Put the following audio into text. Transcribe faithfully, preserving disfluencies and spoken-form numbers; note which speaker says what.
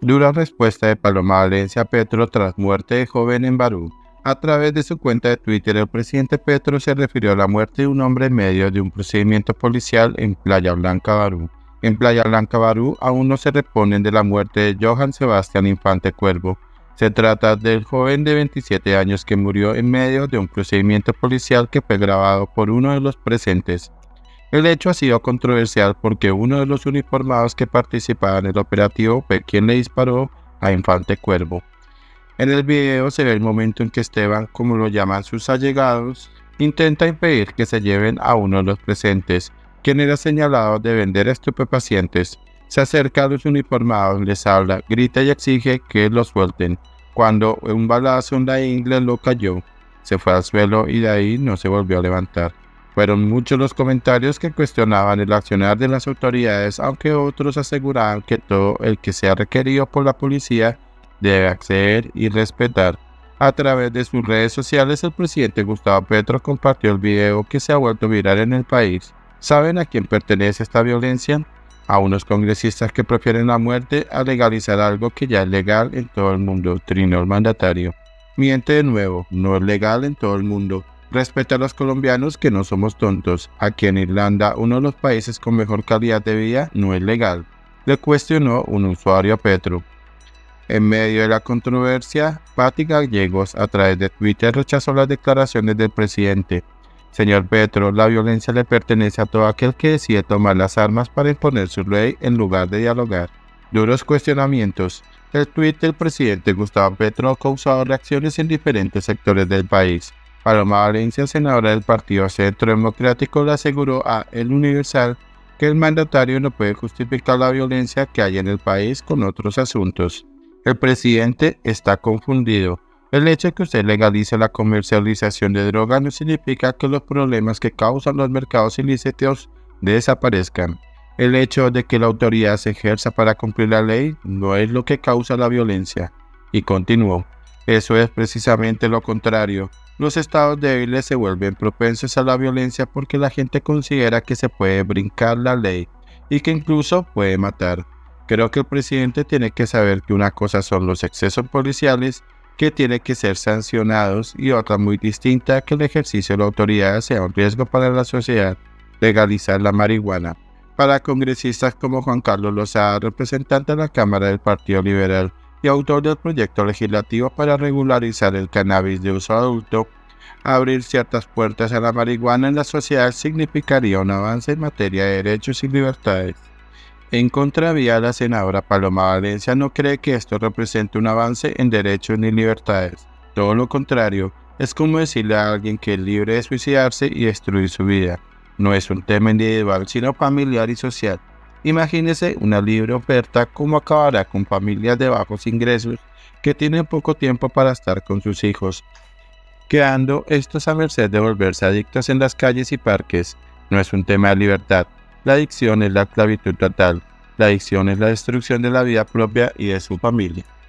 Speaker 1: Dura respuesta de Paloma Valencia Petro tras muerte de joven en Barú. A través de su cuenta de Twitter, el presidente Petro se refirió a la muerte de un hombre en medio de un procedimiento policial en Playa Blanca, Barú. En Playa Blanca, Barú, aún no se reponen de la muerte de Johann Sebastián Infante Cuervo. Se trata del joven de veintisiete años que murió en medio de un procedimiento policial que fue grabado por uno de los presentes. El hecho ha sido controversial porque uno de los uniformados que participaba en el operativo fue quien le disparó a Infante Cuervo. En el video se ve el momento en que Esteban, como lo llaman sus allegados, intenta impedir que se lleven a uno de los presentes, quien era señalado de vender estupefacientes. Se acerca a los uniformados, les habla, grita y exige que los suelten, cuando un balazo en la ingle lo cayó. Se fue al suelo y de ahí no se volvió a levantar. Fueron muchos los comentarios que cuestionaban el accionar de las autoridades, aunque otros aseguraban que todo el que sea requerido por la policía debe acceder y respetar. A través de sus redes sociales, el presidente Gustavo Petro compartió el video que se ha vuelto viral en el país. ¿Saben a quién pertenece esta violencia? A unos congresistas que prefieren la muerte a legalizar algo que ya es legal en todo el mundo, trinó el mandatario. Miente de nuevo, no es legal en todo el mundo. Respeta a los colombianos que no somos tontos. Aquí en Irlanda, uno de los países con mejor calidad de vida, no es legal. Le cuestionó un usuario a Petro. En medio de la controversia, Patti Gallegos a través de Twitter rechazó las declaraciones del presidente. Señor Petro, la violencia le pertenece a todo aquel que decide tomar las armas para imponer su ley en lugar de dialogar. Duros cuestionamientos. El tuit del presidente Gustavo Petro ha causado reacciones en diferentes sectores del país. Paloma Valencia, senadora del Partido Centro Democrático, le aseguró a El Universal que el mandatario no puede justificar la violencia que hay en el país con otros asuntos. El presidente está confundido. El hecho de que usted legalice la comercialización de drogas no significa que los problemas que causan los mercados ilícitos desaparezcan. El hecho de que la autoridad se ejerza para cumplir la ley no es lo que causa la violencia. Y continuó. Eso es precisamente lo contrario. Los estados débiles se vuelven propensos a la violencia porque la gente considera que se puede brincar la ley y que incluso puede matar. Creo que el presidente tiene que saber que una cosa son los excesos policiales que tienen que ser sancionados y otra muy distinta que el ejercicio de la autoridad sea un riesgo para la sociedad. Legalizar la marihuana. Para congresistas como Juan Carlos Lozada, representante de la Cámara del Partido Liberal, y autor del proyecto legislativo para regularizar el cannabis de uso adulto, abrir ciertas puertas a la marihuana en la sociedad significaría un avance en materia de derechos y libertades. En contravía, la senadora Paloma Valencia no cree que esto represente un avance en derechos ni libertades. Todo lo contrario, es como decirle a alguien que es libre de suicidarse y destruir su vida. No es un tema individual, sino familiar y social. Imagínese una libre oferta cómo acabará con familias de bajos ingresos que tienen poco tiempo para estar con sus hijos, quedando estos a merced de volverse adictos en las calles y parques. No es un tema de libertad. La adicción es la esclavitud total. La adicción es la destrucción de la vida propia y de su familia.